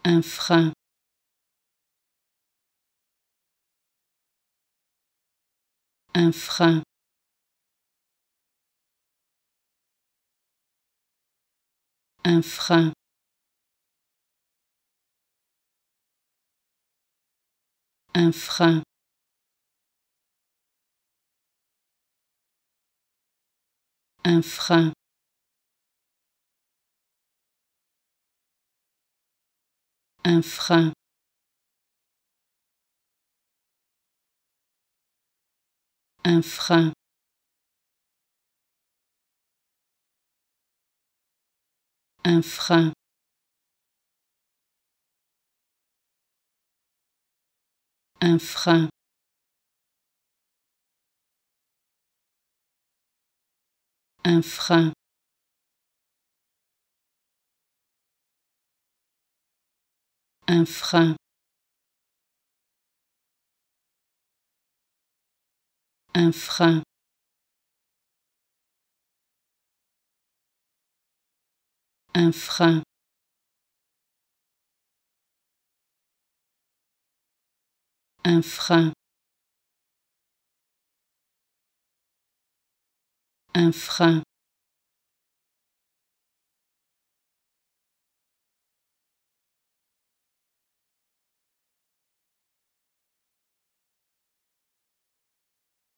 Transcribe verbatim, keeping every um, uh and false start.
un frein, un frein, un frein, un frein, un frein, un frein, un frein, un frein, un frein, un frein, un frein, un frein, un frein, un frein, un frein,